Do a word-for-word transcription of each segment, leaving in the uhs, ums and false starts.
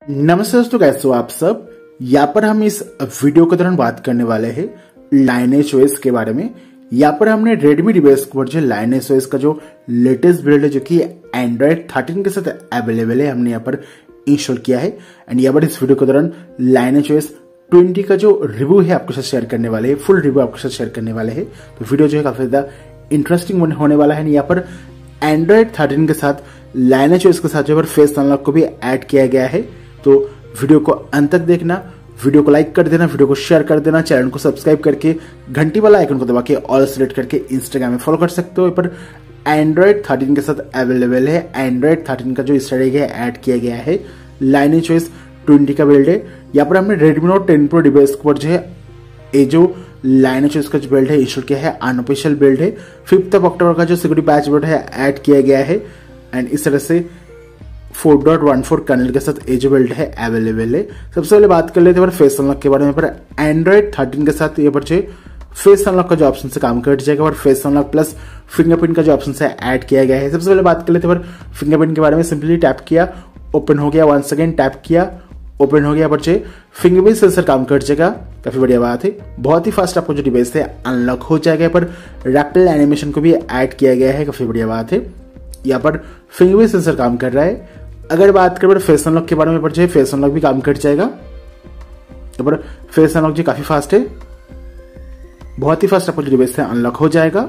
नमस्ते दोस्तों, कैसे हो आप सब। यहाँ पर हम इस वीडियो के दौरान बात करने वाले हैं लाइनेज ओएस के बारे में। यहाँ पर हमने रेडमी डिवाइस पर जो लाइनेज ओएस का जो लेटेस्ट बिल्ड है जो कि एंड्रॉइड थर्टीन के साथ अवेलेबल है, हमने यहाँ पर इंस्टॉल किया है। एंड यहाँ पर इस वीडियो के दौरान लाइनेज ओएस ट्वेंटी का जो रिव्यू है आपके साथ शेयर करने वाले हैं, फुल रिव्यू आपके साथ शेयर करने वाले हैं। तो वीडियो जो है काफी ज्यादा इंटरेस्टिंग होने वाला है। यहाँ पर एंड्रॉइड थर्टीन के साथ लाइनेज ओएस के साथ जो फेस अनलॉक को भी ऐड किया गया है। तो वीडियो को अंत तक देखना, वीडियो को लाइक कर देना, वीडियो को शेयर कर देना, चैनल को सब्सक्राइब करके घंटी वाला आइकन को दबा के ऑल सेलेक्ट करके इंस्टाग्राम में फॉलो कर सकते हो। पर एंड्रॉइड थर्टीन के साथ अवेलेबल है। एंड्रॉइड थर्टीन का जो स्टडी है ऐड किया गया है, लाइनेज ओएस ट्वेंटी का बिल्ड है। यहाँ पर हमने Redmi note ten pro device पर जो है ये जो लाइनेज ओएस का जो बिल्ड है इंस्टॉल किया है, अनऑफिशियल बिल्ड है। फिफ्थ ऑफ अक्टूबर का जो सिक्योरिटी पैच बिल्ड है ऐड किया गया है। एंड इस तरह से four point one four kernel के साथ ये जो बिल्ड है अवेलेबल है। सबसे पहले बात कर लेते हैं फेस अनलॉक के बारे में। पर एंड्रॉइड थर्टीन के साथ ये पर फेस अनलॉक का जो ऑप्शन से काम कर जाएगा और फेस अनलॉक प्लस फिंगरप्रिंट का जो ऑप्शन से ऐड किया गया है। सबसे पहले बात कर लेते हैं फिंगरप्रिंट के बारे में। सिंपली टैप किया, ओपन हो गया, वन सेकेंड टैप किया, ओपन हो गया। बच्चे फिंगरप्रिंट सेंसर काम कर जाएगा, काफी बढ़िया बात है। बहुत ही फास्ट आपको जो डिवाइस है अनलॉक हो जाएगा। पर रैपिड एनिमेशन को भी ऐड किया गया है, काफी बढ़िया बात है। यहाँ पर फिंगरप्रिंट सेंसर काम कर रहा है। अगर बात करें फेस अनलॉक के बारे में, पर फेस अनलॉक भी काम कर जाएगा। यहाँ पर फेस अनलॉक जो काफी फास्ट है, बहुत ही फास्ट आपको जो डिवाइस है अनलॉक हो जाएगा।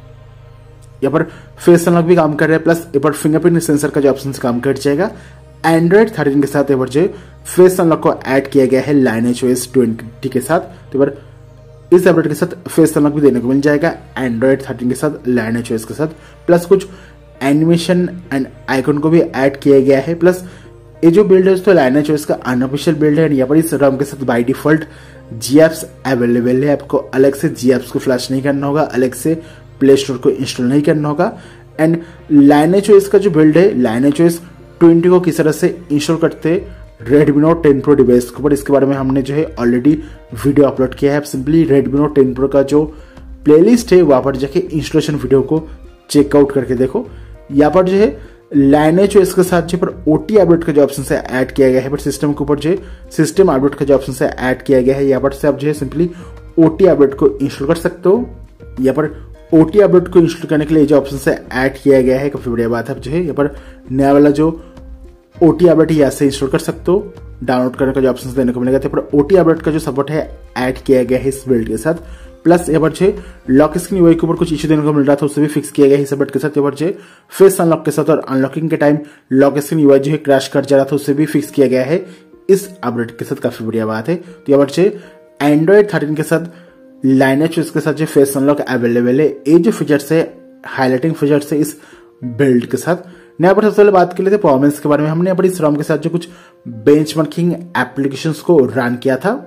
यहाँ पर फेस अनलॉक भी काम कर रहा है, प्लस यहाँ पर फिंगरप्रिंट सेंसर का जो ऑप्शन से काम कर जाएगा। एंड्रॉइड थर्टीन के साथ यहाँ पर फेस अनलॉक को ऐड किया गया है लाइनेज ओएस ट्वेंटी के साथ। तो पर इस अपडेट के साथ फेस अनलॉक भी देने को मिल जाएगा एंड्रॉइड थर्टीन के साथ, लाइनेज ओएस के साथ। प्लस कुछ एनिमेशन एंड आइकन को भी ऐड किया गया है। प्लस ये जो बिल्ड है उसको लाइनेज ओएस का अनऑफिशियल बिल्ड है। यहाँ पर इस रॉम के साथ by default G apps available है। आपको अलग से जी एप्स को फ्लैश नहीं करना होगा, अलग से प्ले स्टोर को इंस्टॉल नहीं करना होगा। एंड लाइनेज ओएस का जो बिल्ड है, लाइनेज ओएस ट्वेंटी को किस तरह से इंस्टॉल करते Redmi note ten pro device के ऊपर, इसके बारे में हमने जो है ऑलरेडी वीडियो अपलोड किया है। आप simply Redmi note ten Pro का जो प्लेलिस्ट है वहां पर जाके इंस्टॉलेशन वीडियो को चेकआउट करके देखो। यहाँ पर जो है लाइनेज ओएस के साथ जो पर ओटी अपडेट का जो ऑप्शन से ऐड किया गया है, बट सिस्टम के ऊपर जो सिस्टम अपडेट का जो ऑप्शन से ऐड किया गया है, यहाँ पर से आप जो है सिंपली ओटी अपडेट को इंस्टॉल कर सकते हो। यहाँ पर ओटी अपडेट को इंस्टॉल करने के लिए जो ऑप्शन से ऐड किया गया है, काफी बढ़िया बात है। जो है यहाँ पर नया वाला जो ओटी अपडेट है यहाँ से इंस्टॉल कर सकते हो, डाउनलोड करने का जो ऑप्शन देने को मिलेगा। यहाँ पर ओटी अपडेट का जो सपोर्ट है ऐड किया गया है इस बिल्ड के साथ। प्लस यहाँ पर लॉक स्क्रीन यूआई के ऊपर कुछ इश्यू देने को मिल रहा था, उसे भी फिक्स किया गया है इस अपडेट के साथ। यहाँ पर फेस अनलॉक के साथ और अनलॉकिंग के टाइम लॉक स्क्रीन यूआई जो है क्रैश कर जा रहा था, उसे भी फिक्स किया गया है इस अपडेट के साथ, काफी बढ़िया बात है। तो यहाँ पर एंड्रॉइड थर्टीन के साथ लाइनेज ओएस के साथ जो फेस अनलॉक अवेलेबल है, ये जो फीचर्स है हाईलाइटिंग फीचर्स है इस बिल्ड के साथ। यहाँ पर सबसे पहले बात कर लेते परफॉर्मेंस के बारे में। हमने यहाँ पर इस रॉम के साथ जो कुछ बेंचमार्किंग एप्लीकेशंस को रन किया था।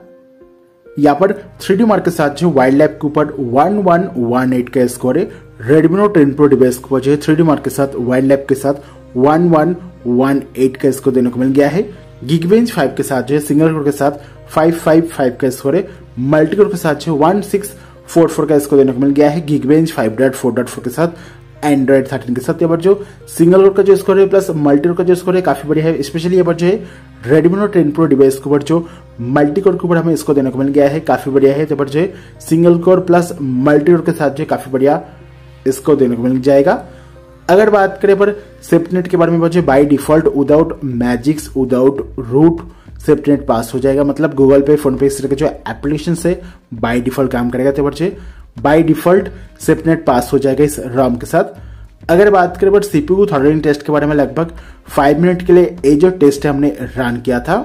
यहाँ पर थ्री डी मार्क के साथ जो वाइल्ड लैब के ऊपर वन वन वन एट का स्कोर है। Redmi note ten pro device के ऊपर जो है थ्री डी मार्क के साथ वाइल्ड लैब के साथ वन वन वन एट का स्कोर देने को मिल गया है। गिगबेंच फाइव के साथ जो है सिंगल कोर के साथ फाइव फाइव फाइव का स्कोर है। मल्टी कोर के साथ जो वन सिक्स फोर फोर का स्कोर देने को मिल गया है Geekbench five dot four dot four के साथ एंड्रॉइड थर्टीन के साथ। यहाँ पर जो सिंगल कोर का जो स्कोर है प्लस मल्टी कोर का जो स्कोर है काफी बढ़िया है। स्पेशली यहाँ पर जो है Redmi note ten pro device के ऊपर जो मल्टी कोर के ऊपर हमें इसको देने को मिल गया है, काफी बढ़िया है। यहाँ पर जो है single core plus multi core के साथ जो काफी बढ़िया इसको देने को मिल जाएगा। अगर बात करें पर सेफ्टनेट के बारे में, बच्चे by default without Magisk without root SafetyNet pass हो जाएगा। मतलब गूगल पे, फोन पे इस तरह के जो एप्लीकेशन से बाय डिफॉल्ट काम करेगा। तो बच्चे बाय डिफॉल्ट सेफ्टनेट पास हो जाएगा इस रॉम के साथ। अगर बात करें बट सीपीयू थ्रॉटलिंग टेस्ट के बारे में, लगभग फाइव मिनट के लिए ये जो टेस्ट है हमने रन किया था।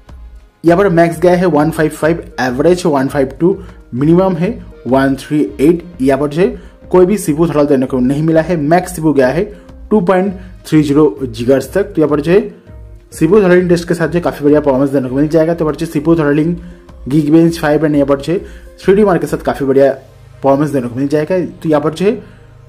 यहाँ पर मैक्स गया है one five five, average one five two, minimum है वन थ्री एट। यहाँ पर जो कोई भी सीपीयू थ्रॉटल देने को नहीं मिला है। मैक्स सीपीयू गया है two point three zero gigahertz तक। तो यहाँ पर जो सीपीयू थ्रॉटलिंग टेस्ट के साथ जो काफी बढ़िया परफॉर्मेंस देने को मिल जाएगा। तो पर CPU throttling Geekbench five and यहाँ पर जो थ्री डी मार्क के साथ काफी बढ़िया परफॉर्मेंस देने को मिल जाएगा। तो यहाँ पर जो है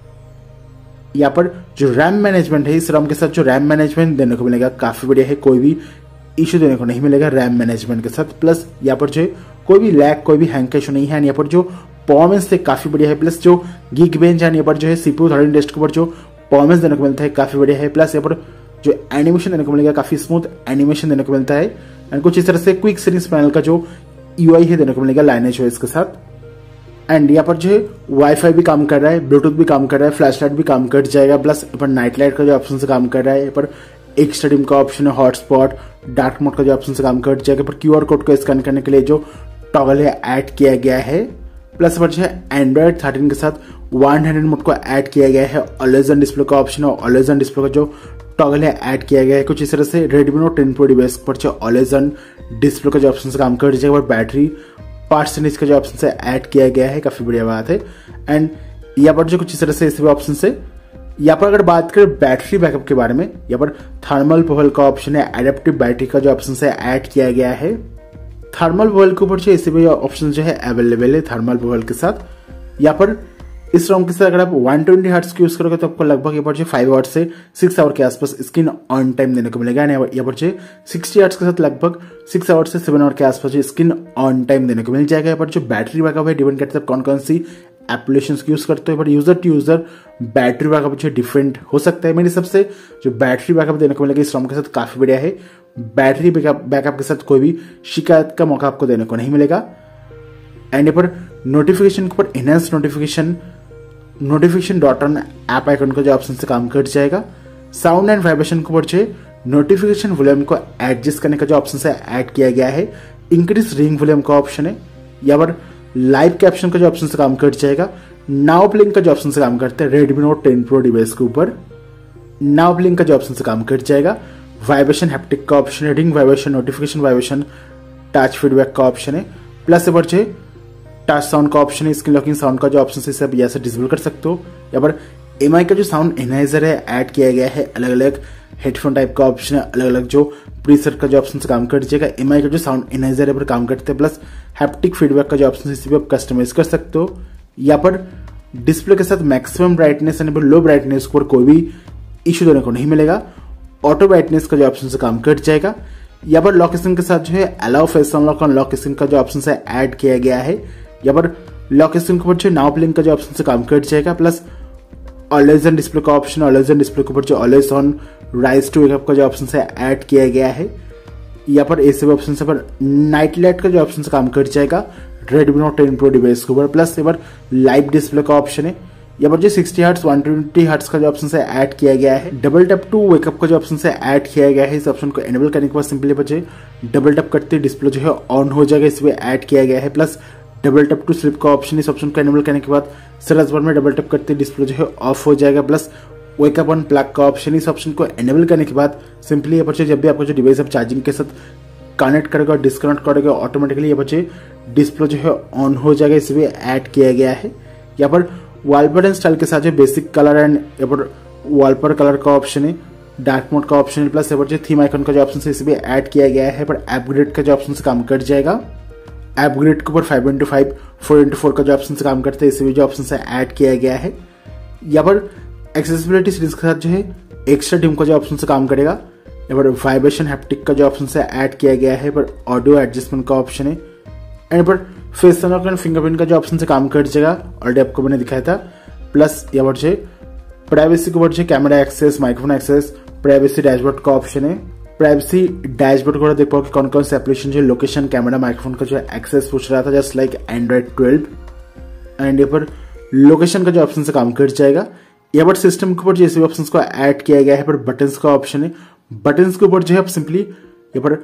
यहाँ पर जो रैम मैनेजमेंट है, इस रॉम के साथ जो रैम मैनेजमेंट देने को मिलेगा काफी बढ़िया है, कोई भी इश्यू देने को नहीं मिलेगा रैम मैनेजमेंट के साथ। प्लस यहाँ पर जो कोई भी लैग, कोई भी हैंग का इशू नहीं है। यहाँ पर जो परफॉर्मेंस है काफी बढ़िया है। प्लस जो गिगबेंच है यहाँ पर जो है सीपीयू थ्रॉटलिंग टेस्ट के ऊपर जो परफॉर्मेंस देने को मिलता है काफी बढ़िया है। प्लस यहाँ पर जो एनिमेशन देने को मिलेगा, काफी स्मूथ एनिमेशन देने को मिलता है। एंड कुछ इस तरह से क्विक सेटिंग्स पैनल का जो यूआई है देने को मिलेगा लाइनेज ओएस के साथ। एंड यहाँ पर जो है वाईफाई भी काम कर रहा है, ब्लूटूथ भी काम कर रहा है, फ्लैश लाइट भी काम कर जाएगा, प्लस यहाँ पर नाइट लाइट का जो ऑप्शन से काम कर रहा है, यहाँ पर एक्स्ट्रा डिम का ऑप्शन है, हॉटस्पॉट, डार्क मोड का जो ऑप्शन से काम कर जाएगा, पर क्यूआर कोड को स्कैन करने के लिए जो टॉगल है ऐड किया गया है। प्लस पर जो है एंड्रॉइड थर्टीन के साथ वन हंड्रेड मोड को ऐड किया गया है, ऑलवेज ऑन डिस्प्ले का ऑप्शन है, ऑलवेज ऑन डिस्प्ले का जो टॉगल है ऐड किया गया है। कुछ इस तरह से Redmi note ten pro device पर जो ऑलवेज ऑन डिस्प्ले का जो ऑप्शन से काम कर जाएगा, और बैटरी परसेंटेज का जो ऑप्शन से ऐड किया गया है, काफी बढ़िया बात है। एंड यहाँ पर जो कुछ इस तरह से इस ऑप्शन से यहाँ पर अगर बात करें बैटरी बैकअप के बारे में, यहाँ पर थर्मल प्रोफाइल का ऑप्शन है, एडेप्टिव बैटरी का जो ऑप्शन से ऐड किया गया है। थर्मल प्रोफाइल के ऊपर जो इसी भी ऑप्शन जो है अवेलेबल है थर्मल प्रोफाइल के साथ। यहाँ पर इस रोम के साथ अगर आप वन ट्वेंटी हर्ट्ज की यूज करोगे तो आपको लगभग यहाँ पर जो फाइव आवर्स से सिक्स आवर के आसपास स्क्रीन ऑन टाइम देने को मिलेगा। यहाँ पर जो सिक्सटी हर्ट्ज के साथ लगभग सिक्स आवर से सेवन आवर के आसपास जो स्क्रीन ऑन टाइम देने को मिल जाएगा। यहाँ पर जो बैटरी बैकअप है डिपेंड करता है कौन कौन सी एप्लीकेशन यूज करते हो, पर user to user battery backup जो डिफरेंट हो सकता है। मेरे सबसे जो बैटरी बैकअप देने को मिलेगा इस रोम के साथ काफी बढ़िया है। बैटरी बैकअप बैकअप के साथ कोई भी शिकायत का मौका आपको देने को नहीं मिलेगा। एंड यहाँ पर नोटिफिकेशन के ऊपर enhance notification notification dot on app icon का जो ऑप्शन से काम कर जाएगा। साउंड एंड वाइब्रेशन के ऊपर जो नोटिफिकेशन वॉल्यूम को एडजस्ट करने का जो ऑप्शन से ऐड किया गया है। इंक्रीज रिंग वॉल्यूम का ऑप्शन है। यहाँ पर लाइव कैप्शन का जो ऑप्शन से काम कर जाएगा। नाउ प्लेइंग का जो ऑप्शन से काम करता है Redmi note ten pro device के ऊपर नाउ प्लेइंग का जो ऑप्शन से काम कर जाएगा। वाइब्रेशन हैप्टिक का ऑप्शन है, ring vibration, notification vibration, touch feedback का ऑप्शन है। प्लस यहाँ पर जो टच साउंड का ऑप्शन है, स्क्रीन लॉकिंग साउंड का जो ऑप्शन है सब यहाँ से डिसेबल कर सकते हो। यहाँ पर एम आई का जो साउंड एनहाइजर है ऐड किया गया है। अलग अलग हेडफोन टाइप का ऑप्शन है, अलग अलग जो प्रीसेट का जो ऑप्शन से काम कर जाएगा। एम आई का जो साउंड एनहाइजर है पर काम करते हैं। प्लस हैप्टिक फीडबैक का जो ऑप्शन है इसे भी आप कस्टमाइज कर सकते हो। यहाँ पर डिस्प्ले के साथ मैक्सिमम ब्राइटनेस यानी लो ब्राइटनेस पर कोई भी इश्यू देने को नहीं मिलेगा। ऑटो ब्राइटनेस का जो ऑप्शन से काम कर जाएगा। यहाँ पर लॉक स्क्रीन के साथ जो है allow face unlock on lock screen का जो ऑप्शन है ऐड किया गया है। यहाँ पर लॉक स्क्रीन के ऊपर जो नाउ प्लेइंग का जो ऑप्शन से काम कर जाएगा। प्लस ऑलवेज ऑन डिस्प्ले का ऑप्शन, ऑलवेज ऑन डिस्प्ले के ऊपर जो always on raise to wake up का जो ऑप्शन है ऐड किया गया है। यहाँ पर ऐसे भी ऑप्शन से पर नाइट लाइट का जो ऑप्शन से काम कर जाएगा Redmi note ten pro device के ऊपर। प्लस यहाँ पर लाइव डिस्प्ले का ऑप्शन है। यहाँ पर जो sixty hertz one twenty hertz का जो ऑप्शन है ऐड किया गया है। डबल टैप टू वेकअप का जो ऑप्शन है ऐड किया गया है। इस ऑप्शन को एनेबल करने के बाद सिंपली बचे डबल टैप करते डिस्प्ले जो है ऑन हो जाएगा, इसमें ऐड किया गया है। Plus double tap to sleep का ऑप्शन, इस ऑप्शन को एनेबल करने के बाद सर्च बार में डबल टैप करते डिस्प्ले जो है ऑफ हो जाएगा। प्लस वेकअप ऑन प्लग का ऑप्शन, इस ऑप्शन को एनेबल करने के बाद सिंपली यहाँ पर जब भी आपका जो डिवाइस आप चार्जिंग के साथ कनेक्ट करेगा और डिस्कनेक्ट करेगा ऑटोमेटिकली यहाँ पर डिस्प्ले जो है ऑन हो जाएगा, इसमें ऐड किया गया है। यहाँ पर वॉलपेपर एंड स्टाइल के साथ जो बेसिक कलर एंड यहाँ पर वॉलपेपर कलर का ऑप्शन है, डार्क मोड का ऑप्शन है। प्लस यहाँ पर जो थीम आइकन का जो ऑप्शन है इसमें ऐड किया गया है। पर अपग्रेड का जो ऑप्शन से काम कर जाएगा। अपग्रेड के ऊपर five into five four into four का जो ऑप्शन से काम करते हैं इसमें जो ऑप्शन है ऐड किया गया है। यहाँ पर एक्सेसिबिलिटी सीरीज के साथ जो है एक्स्ट्रा डिम का जो ऑप्शन से काम करेगा। यहाँ पर वाइब्रेशन हैप्टिक का जो ऑप्शन है ऐड किया गया है। पर ऑडियो एडजस्टमेंट का ऑप्शन है। एंड पर फेस अनलॉक एंड फिंगरप्रिंट का जो ऑप्शन से काम कर जाएगा, ऑलरेडी आपको मैंने दिखाया था। प्लस यहाँ पर जो प्राइवेसी के ऊपर जो camera access, microphone access, privacy dashboard का ऑप्शन है। प्राइवेसी डैशबोर्ड को देख पाओ कि कौन कौन से एप्लीकेशन जो लोकेशन, कैमरा, माइक्रोफोन का जो एक्सेस पूछ रहा था, just like Android twelve. And यहाँ पर लोकेशन का जो ऑप्शन से काम कर जाएगा। यहाँ पर सिस्टम के ऊपर जो ऐसे ऑप्शन को ऐड किया गया है। पर बटन्स का ऑप्शन है, बटन्स के ऊपर जो है आप सिंपली यहाँ पर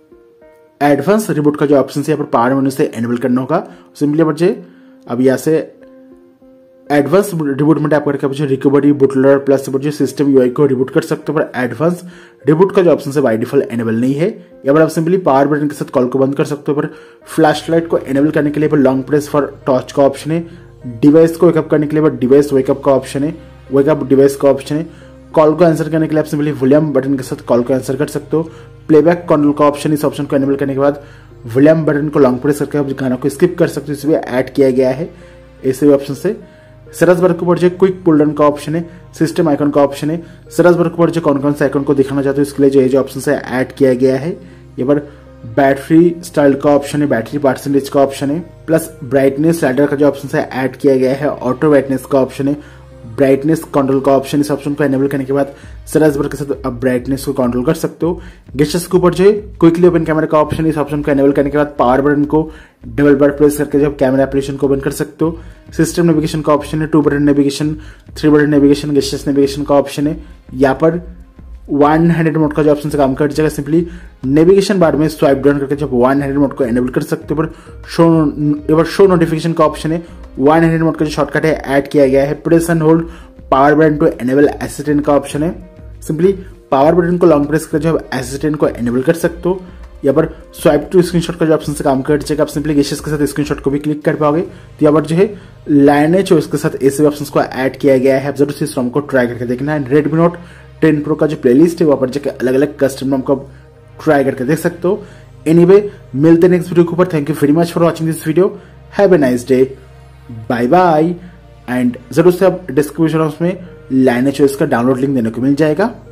एडवांस रिबूट का जो ऑप्शन है यहाँ पर पावर मेनू से एनेबल करना होगा। सिंपली यहाँ पर अब यहाँ से एडवांस रिबूट में टैप करके आप रिकवरी बूटलर प्लस जो सिस्टम यूआई को रिबूट कर सकते हो। पर एडवांस रिबूट का जो ऑप्शन है बाय डिफॉल्ट एनेबल नहीं है। यहाँ पर आप सिंपली पावर बटन के साथ कॉल को बंद कर सकते हो। पर फ्लैश लाइट को एनेबल करने के लिए लॉन्ग प्रेस फॉर टॉर्च का ऑप्शन है। डिवाइस को वेकअप करने के लिए डिवाइस वेकअप का ऑप्शन है, वेकअप डिवाइस का ऑप्शन है। कॉल को आंसर करने के लिए आप सिंपली वॉल्यूम बटन के साथ कॉल को आंसर कर सकते हो। प्लेबैक कंट्रोल का ऑप्शन, इस ऑप्शन को एनेबल करने के बाद वॉल्यूम बटन को लॉन्ग प्रेस करके आप गाना को स्किप कर सकते हो, इसमें ऐड किया गया है ऐसे ऑप्शन से। सर्च बार के ऊपर जो क्विक पुल डाउन का ऑप्शन है, सिस्टम आइकन का ऑप्शन है। सर्च बार के ऊपर जो कौन कौन से आइकन को दिखाना चाहते हो इसके लिए जो ये जो ऑप्शन है ऐड किया गया है। यहाँ पर बैटरी स्टाइल का ऑप्शन है, बैटरी परसेंटेज का ऑप्शन है। प्लस ब्राइटनेस स्लाइडर का जो ऑप्शन है ऐड किया गया है। ऑटो ब्राइटनेस का ऑप्शन है, ब्राइटनेस कंट्रोल का ऑप्शन, इस ऑप्शन को एनेबल करने के बाद सरस बर के साथ आप ब्राइटनेस को कंट्रोल कर सकते हो। गेस्टर्स के ऊपर जो है क्विकली ओपन कैमरा का ऑप्शन, इस ऑप्शन को एनेबल करने के बाद पावर बटन को डबल बार प्रेस करके जब कैमरा एप्लीकेशन को ओपन कर सकते हो। सिस्टम नेविगेशन का ऑप्शन है, two button navigation, three button navigation, gestures navigation का ऑप्शन है। यहाँ पर वन हैंडेड मोड का जो ऑप्शन से काम कर जाएगा, सिंपली नेविगेशन बार में स्वाइप डाउन करके जब वन हैंडेड मोड को एनेबल कर सकते हो। पर शो शो नोटिफिकेशन का ऑप्शन है, वन हैंडेड मोड का जो शॉर्टकट है ऐड किया गया है। Press and hold power button to enable assistant का ऑप्शन है, सिंपली पावर बटन को लॉन्ग प्रेस करके जब असिस्टेंट को एनेबल कर सकते हो। यहाँ पर स्वाइप टू स्क्रीनशॉट का जो ऑप्शन से काम कर जाएगा, आप सिंपली गेस्टर्स के साथ स्क्रीनशॉट को भी क्लिक कर पाओगे। तो यहाँ पर जो है लाइनेज चॉइस के साथ ऐसे ऑप्शन को ऐड किया गया है, जरूर से इस ROM को ट्राई करके देखना है। रेडमी नोट टेन प्रो का जो प्लेलिस्ट है वहां पर जाकर अलग अलग कस्टम ROM को ट्राई करके देख सकते हो। एनीवे, मिलते हैं नेक्स्ट वीडियो के ऊपर। Thank you very much for watching this video. Have a nice day, bye bye. And जरूर से आप डिस्क्रिप्शन बॉक्स में लाइनेज चॉइस का डाउनलोड लिंक देने को मिल जाएगा।